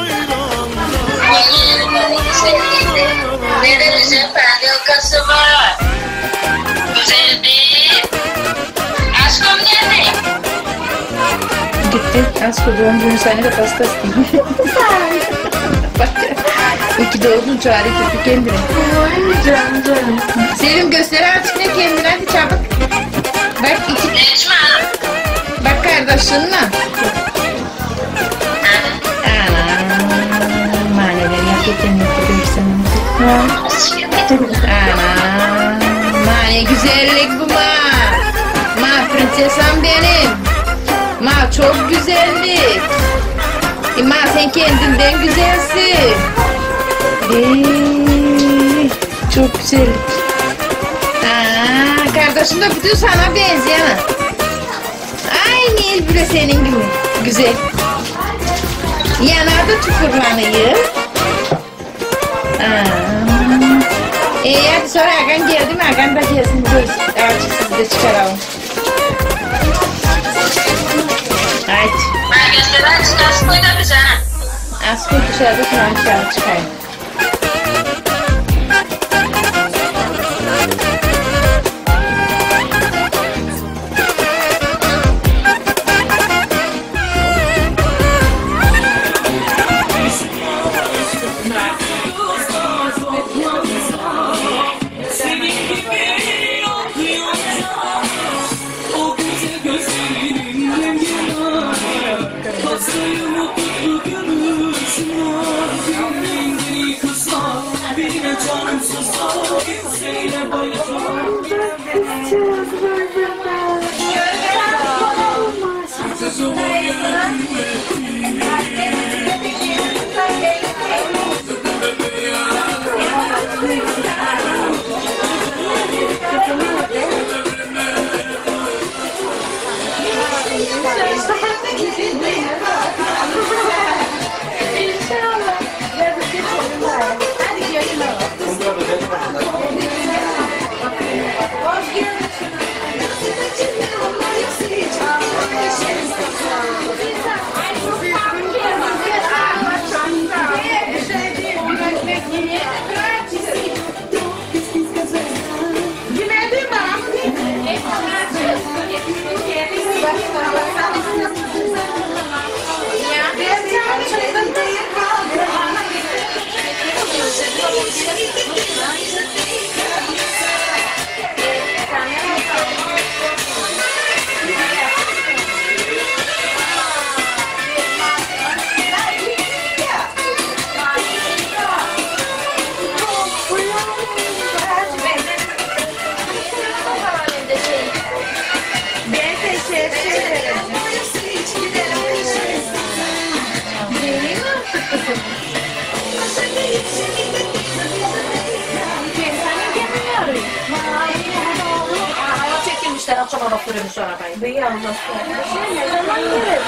Neremizin perdilkası var. Güzel değil. Aşkım nerede? Gitti. Aşkı doğum günü sahne de pasta isteyeyim. Bak. İki doğdun çare köpü kendine. Canım canım. Sevim göster artık ne kendine hadi çabuk. Bak iki. Necma. Bak kardeşinle. Ana. Maneler yapıyordun yapıyordun. Ana. Mane güzellik bu ma. Ma prensesam benim. Ma çok güzellik. E, ma sen kendinden güzelsin. Eee, çok güzel. Aa, kardeşim de bütün sana benziyor. Aynı bile senin gibi. Güzel. Yanarda çukurlanıyor. Ee, hadi sonra Hakan geldi mi? Hakan da gelsin. Dur. Artık sizi de çıkaralım. Haydi. Ben gösteren çıkarsın koy da bize. Asko dışarıda şu an aşağı çıkayım. Hoş geldin. baba sürmüş arabayı. Bir yalnız sürmüş. Ne zaman görelim?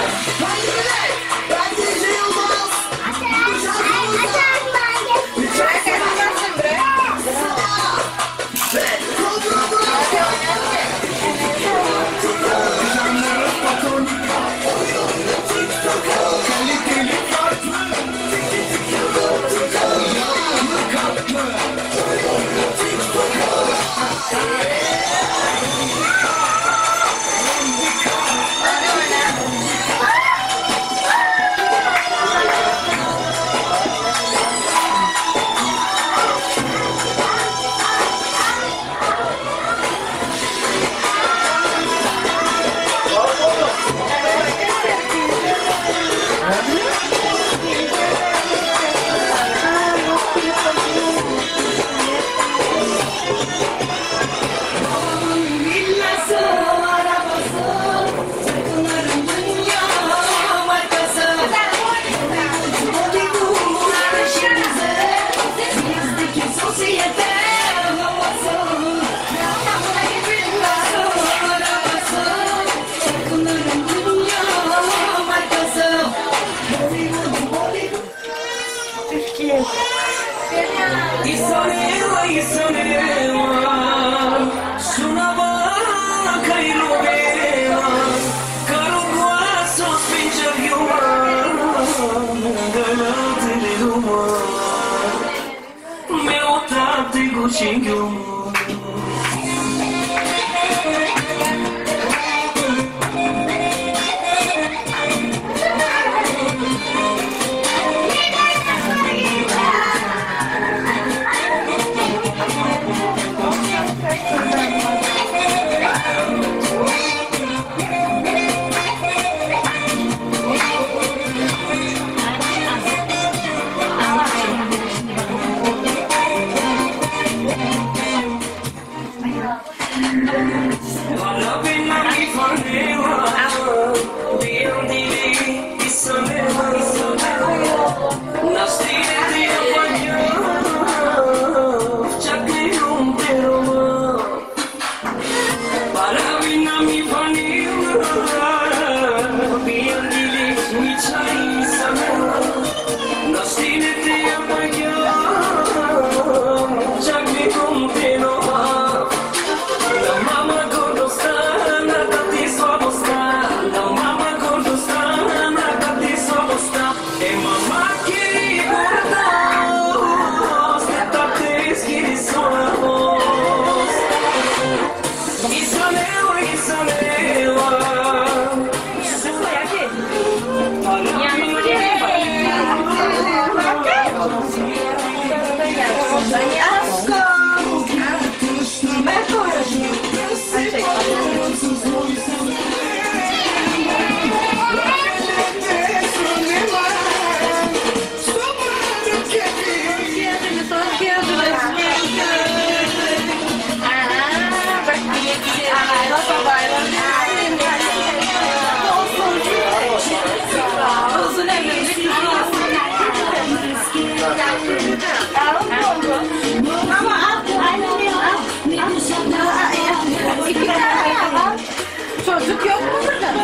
Çocuk yok mu burada?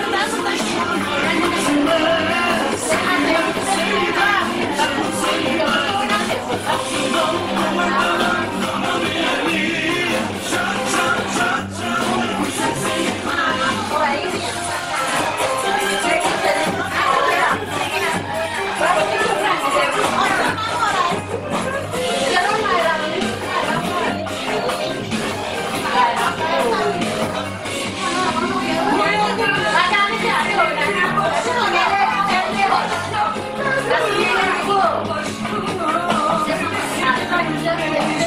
Nasıl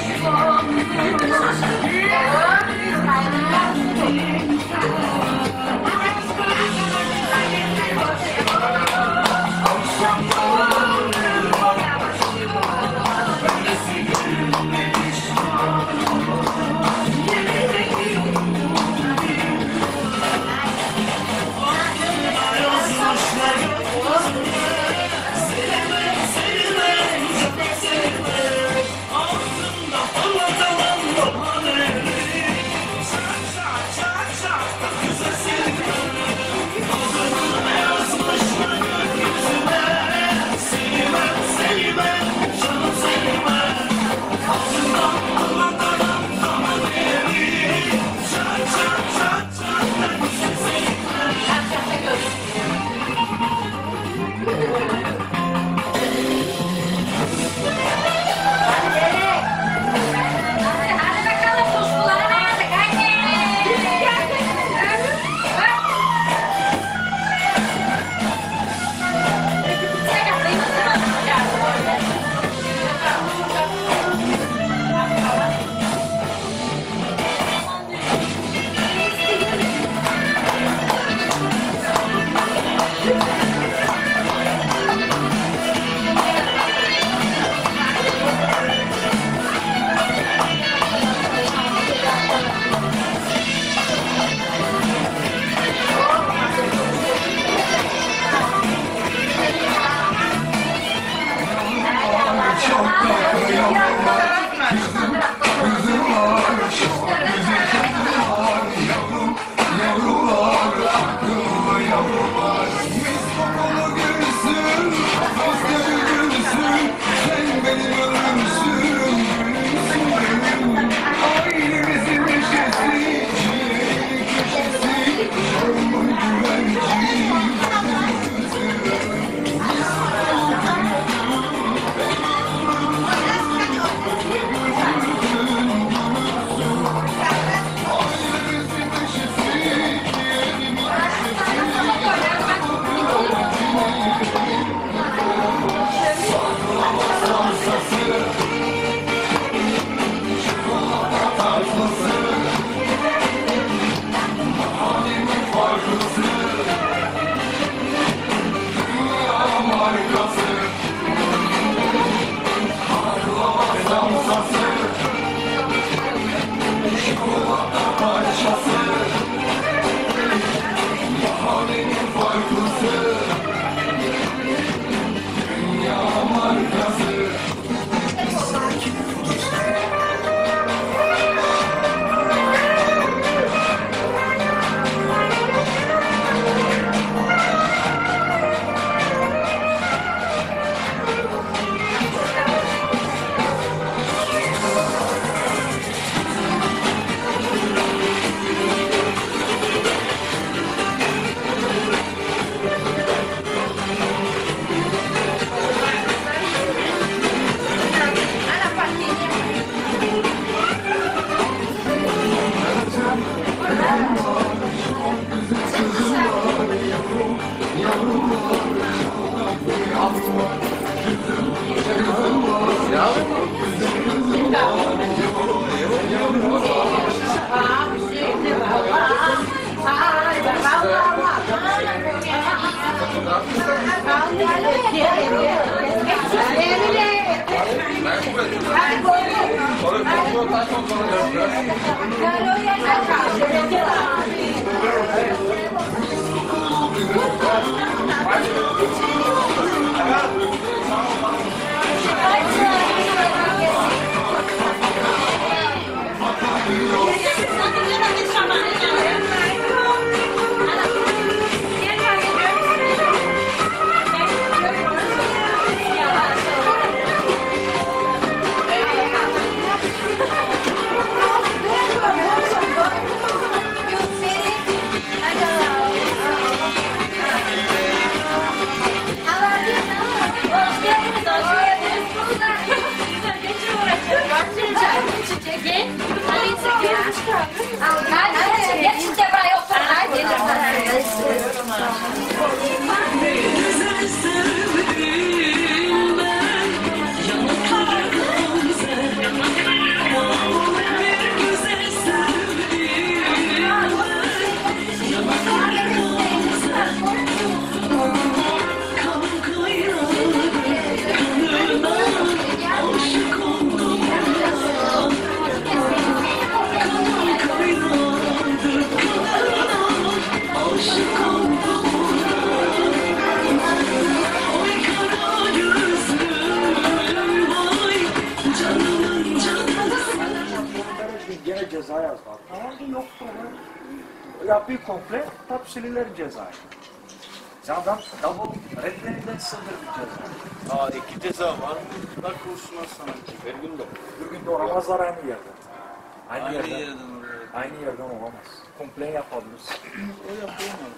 Gene ceza yazmak. Tamam mı? Yok böyle. Ya bir komple tapsililer cezayı. Zaten double redlerinden sınır bir ceza. Aa iki ceza var mı? Bak kurşuna sana. Her gün de. Bir gün de olamazlar aynı yerden. Aynı, Aynı yerden. yerden oraya. Aynı yerden olamaz. Komple yapabilirsin. O yapamaz.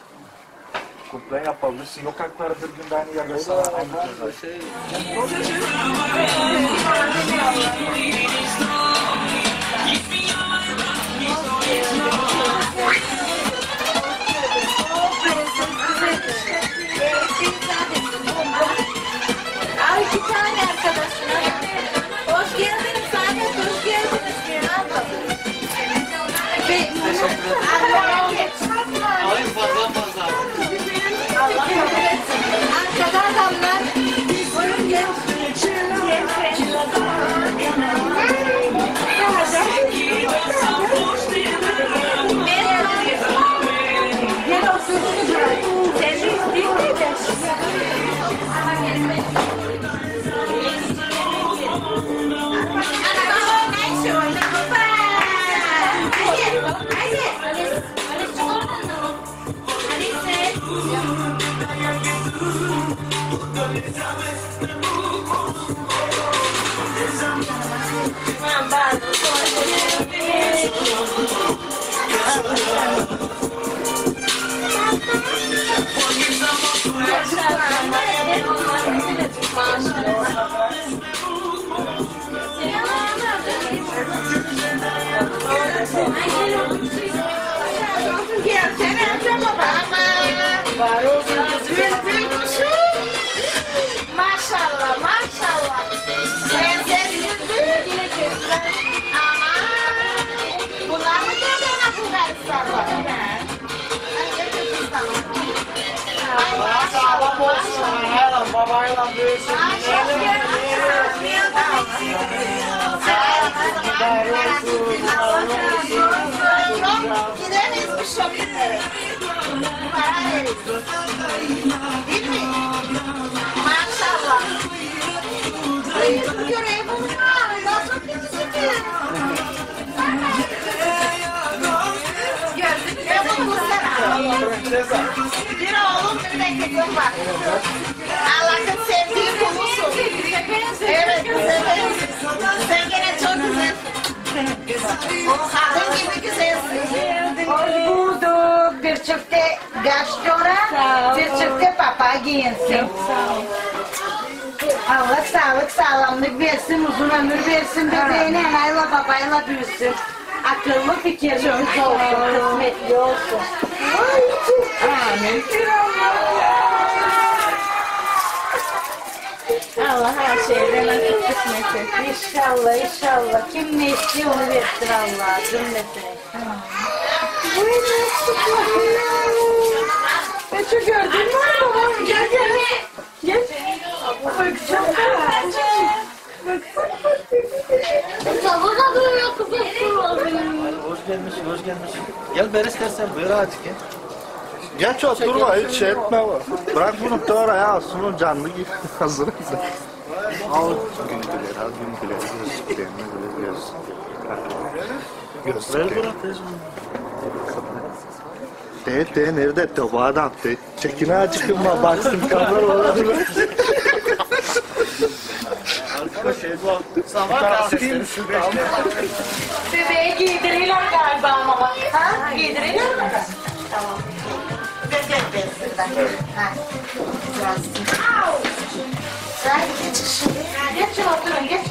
Komple yapabilirsin. Yok hakları bir günde aynı yerde sana aynı ceza. Şey... Al iki tane arkadaşına. Hoş geldiniz Saadet, hoş geldiniz. Allah'a geç. Alayım fazla fazla. Allah kabul etsin. Arkada adamlar. Buyurun gel. Gel otursun. Sen de isteyeyim mi? Maşallah, maşallah. Sen sessizdin. Aman. Bunlar mı geldiğine Bulgaristan'da? Maşallah olsun. Her babayla büyüsün. Gideriz bu şopinlere. Para veririz. Değil mi? Maşallah. Görev bunlar. Nasıl gidecek? Gördün mü bunu Mustafa? Bir oğlum bir de kızım var. Allah'ın sevdiği kulusun. Evet, severiz. Sen gene çok güzel. Kadın gibi güzelsin. Hoş bulduk. Bir çifte gaştora, bir çifte papa giyinsin. Allah sağlık, sağlamlık versin, uzun ömür versin. Bebeğine anayla babayla büyüsün. Akıllı fikirleriniz olsun, kısmetli olsun. Amin. Allah her şeyden nasip kısmet etsin. İnşallah, inşallah. Kim ne istiyor onu versin Allah. Cümlesine. Bu ne sıkıntı ya? Peki gördün mü babam? Gel gel. gelmiş. Gel beri istersen buyur artık gel. Geç oturma hiç şey etme. Bırak bunu da oraya sunun canlı gibi hazır. Al gün güler, al gün güler. Gözlüklerini böyle göz. Gözleri bırak. Değil değil nerede de bu adam değil. Çekine acıkınma baksın kamera olabilir. Arkadaş şey bu. Sabah kalkayım şu beşte. Bebeğe giydirirler galiba ama. Ha? Giydirirler mi? Tamam. Bebek besinler. Ha. Biraz. Sen geç şimdi. Geç oturun geç.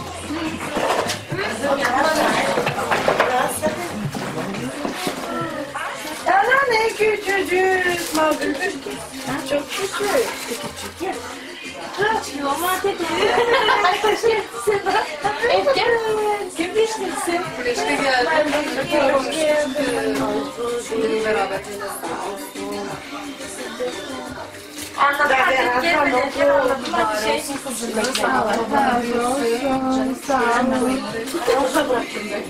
Ana ne küçücük. Mağdur. Çok küçük. Küçük ya. Kim pişmişsin? Güneşte geldim. Hoş geldin. Beraber. Anladım. Gelmeden anladım. Bir şey için hazırladım. Sağ olun. Canım sağ olun. Olsa bıraktım ben.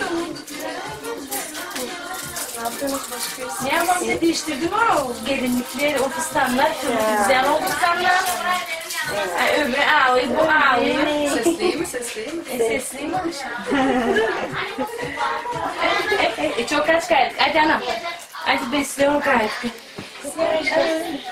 Ne ama ne değiştirdim o gelinlikleri, o fistanlar, güzel o fistanlar. Öbürü ağlıyor, bu ağlıyor. Sesli mi, sesli mi? E, sesliyim ama e, çok aç kaldık. Hadi anam. Hadi besliyorum kaldık.